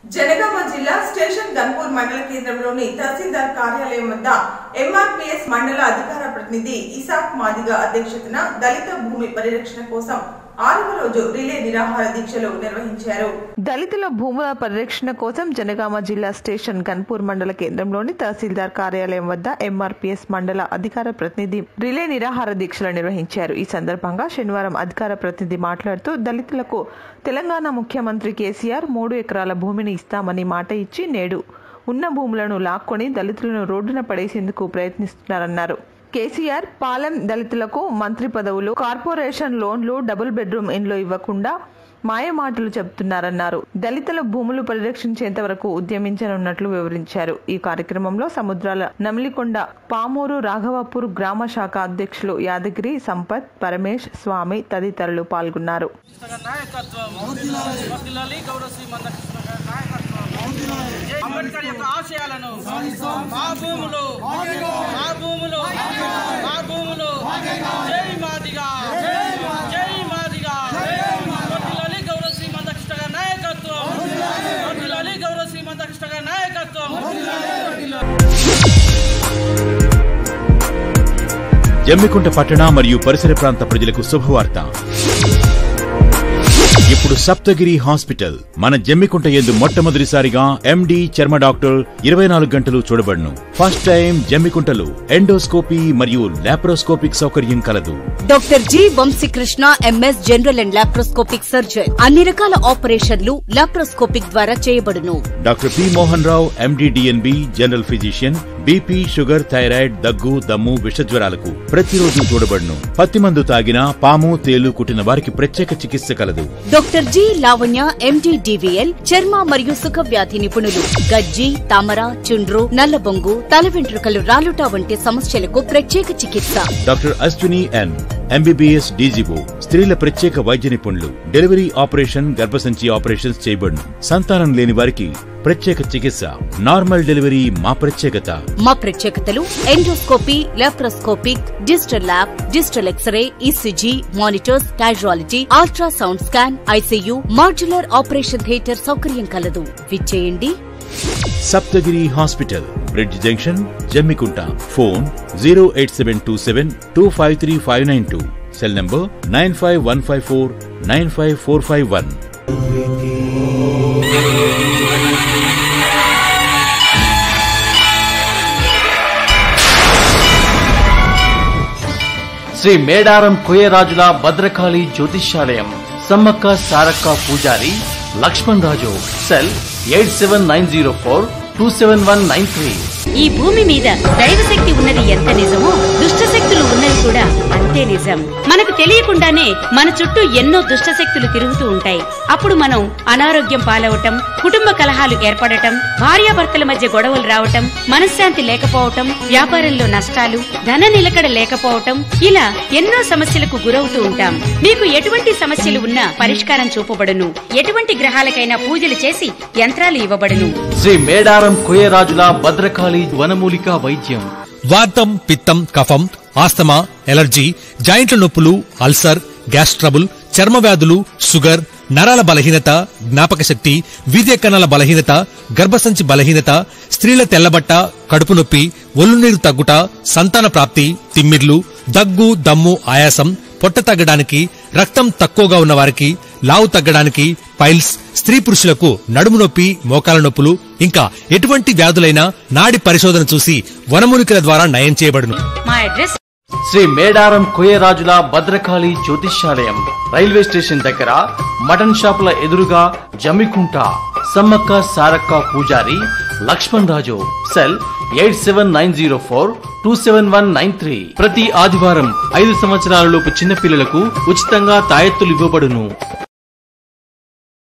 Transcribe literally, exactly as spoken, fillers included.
జనగామ జిల్లా స్టేషన్ గన్పూర్ మండల కేంద్రంలోని తహసీల్దార్ కార్యాలయం వద్ద ఎంఆర్పీఎస్ మండల అధికార ప్రతినిధి ఇసాక్ మాదిగా అధ్యక్షతన దళిత భూమి పరిరక్షణ కోసం ఆరవ రోజు రిలే నిరాహార దీక్షలు నిర్వహించారు. దళితుల భూముల పరిరక్షణ కోసం జనగామ జిల్లా స్టేషన్ గన్పూర్ మండల కేంద్రంలోని తహసీల్దార్ కార్యాలయం వద్ద ఎంఆర్పీఎస్ మండల అధికార ప్రతినిధి రిలే నిరాహార దీక్షలు నిర్వహించారు. ఈ సందర్భంగా శనివారం అధికార ప్రతినిధి మాట్లాడుతూ దళితులకు తెలంగాణ ముఖ్యమంత్రి కేసీఆర్ మూడు ఎకరాల భూమిని ఇస్తామని మాట ఇచ్చి నేడు ఉన్న భూములను లాక్కొని దళితులను రోడ్డున పడేసేందుకు ప్రయత్నిస్తున్నారన్నారు. కేసీఆర్ పాలెం దళితులకు మంత్రి పదవులు, కార్పొరేషన్ లోన్లు, డబుల్ బెడ్రూమ్ ఇండ్లు ఇవ్వకుండా మాయ మాటలు చెబుతున్నారన్నారు. దళితుల భూములు పరిరక్షించేంత వరకు ఉద్యమించనున్నట్లు వివరించారు. ఈ కార్యక్రమంలో సముద్రాల నమిలికొండ, పామూరు, రాఘవపూర్ గ్రామ శాఖ అధ్యక్షులు యాదగిరి, సంపత్, పరమేష్, స్వామి తదితరులు పాల్గొన్నారు. అంబేద్కర్ యొక్క ఆశయాలను మా భూములు మా భూములు మా భూములు జై మాదిగా జై మాదిగా వర్ధిల్లాలి గౌరవ శ్రీమంత కృష్ణ గారి నాయకత్వం వర్ధిల్లాలి గౌరవ శ్రీమంత కృష్ణ గారి నాయకత్వం. జమ్మికుంట పట్టణ మరియు పరిసర ప్రాంత ప్రజలకు శుభవార్త. ఇప్పుడు సప్తగిరి హాస్పిటల్ మన జమ్మికుంట యందు మొట్టమొదటిసారిగా ఎండి చర్మ డాక్టర్ ఇరవై నాలుగు గంటలు చూడబడును. ఫస్ట్ టైం జమ్మికుంటలో ఎండోస్కోపీ మరియు లాప్రోస్కోపిక్ సౌకర్యం కలదు. Doctor G Vamshi Krishna MS general and laparoscopic surgeon. అన్ని రకాల ఆపరేషన్లు లాప్రోస్కోపిక్ ద్వారా చేయబడును. Doctor P Mohan Rao MD DNB general physician. BP, sugar, thyroid, దగ్గు, దమ్ము, విషజ్వరాలకు ప్రతిరోజు చూడబడును. పత్తి మందు తాగినా, పాము, తేలు కుట్టిన వారికి ప్రత్యేక చికిత్స కలదు. Doctor G Lavanya MD DVL చర్మ మరియు సుఖ వ్యాధి నిపుణులు. గజ్జి, తామర, చుండ్రు, నల్లబొంగు, తల వెంట్రుకలు రాలుట వంటి సమస్యలకు ప్రత్యేక చికిత్స. Doctor Ashwini N MBBS DGO స్త్రీల ప్రత్యేక వైద్య నిపుణులు. డెలివరీ ఆపరేషన్, గర్భసంచి ఆపరేషన్స్ చేయబడును. సంతానం లేని వారికి ప్రత్యేక చికిత్స. నార్మల్ డెలివరీ మా ప్రత్యేకత. మా ప్రత్యేకతలు endoscopy, laparoscopic, digital lab, digital x-ray, ECG, monitors, casualty, ultrasound scan, ICU, modular operation theatre సౌకర్యం కలదు. విచ్చేయండి. Saptagiri hospital, bridge junction, Jammikunta. Phone zero eight seven two seven two five three five nine two. Cell number nine five one five four nine five four five one. Shri Medaram కోయరాజుల భద్రకాళి జ్యోతిష్యాలయం. సమ్మక్క సారక్క పూజారి Laxman Raju. Cell eight seven nine zero four two seven one nine three. ఈ భూమి మీద దైవశక్తి ఉన్నది ఎంత నిజమో దుష్టశక్తులు ఉన్నది కూడా అంతే నిజం. మనకు తెలియకుండానే మన చుట్టూ ఎన్నో దుష్టశక్తులు తిరుగుతూ ఉంటాయి. అప్పుడు మనం అనారోగ్యం పాలవటం, కుటుంబ కలహాలు ఏర్పడటం, భార్యాభర్తల మధ్య గొడవలు రావటం, మనశ్శాంతి లేకపోవటం, వ్యాపారంలో నష్టాలు, ధన నిలకడ లేకపోవటం, ఇలా ఎన్నో సమస్యలకు గురవుతూ ఉంటాం. మీకు ఎటువంటి సమస్యలు ఉన్నా పరిష్కారం చూపబడును. ఎటువంటి గ్రహాలకైనా పూజలు చేసి యంత్రాలు ఇవ్వబడును. శ్రీ మేడారం కోయరాజుల భద్రకాళి వనమూలిక వైద్యం. వాతం, పిత్తం, కఫం, ఆస్తమా, ఎలర్జీ, జాయింట్ల నొప్పులు, అల్సర్, గ్యాస్ ట్రబుల్, చర్మ వ్యాధులు, షుగర్, నరాల బలహీనత, జ్ఞాపక శక్తి, వీర్య కణాల బలహీనత, గర్భసంచి బలహీనత, స్త్రీల తెల్లబట్ట, కడుపు నొప్పి, ఒళ్ళు నీరు తగ్గుట, సంతాన ప్రాప్తి, తిమ్మిర్లు, దగ్గు, దమ్ము, ఆయాసం, పొట్ట తగ్గడానికి, రక్తం తక్కువగా ఉన్న వారికి, లావు తగ్గడానికి, పైల్స్, స్త్రీ పురుషులకు నడుము నొప్పి, మోకాల నొప్పులు, ఇంకా ఎటువంటి వ్యాధులైనా నాడి పరిశోధన చూసి వనమూలికల ద్వారా నయం చేయబడును. మా అడ్రస్ శ్రీ మేడారం కోయరాజుల భద్రకాళి జ్యోతిష్యాలయం, రైల్వే స్టేషన్ దగ్గర, మటన్ షాపుల ఎదురుగా, జమ్మికుంట. సమ్మక్క సారక్క పూజారి Laxman Raju. Cell eight seven nine zero four two seven one nine three. ప్రతి ఆదివారం ఐదు సంవత్సరాలలోపు చిన్నపిల్లలకు ఉచితంగా తాయెత్తులు ఇవ్వబడును.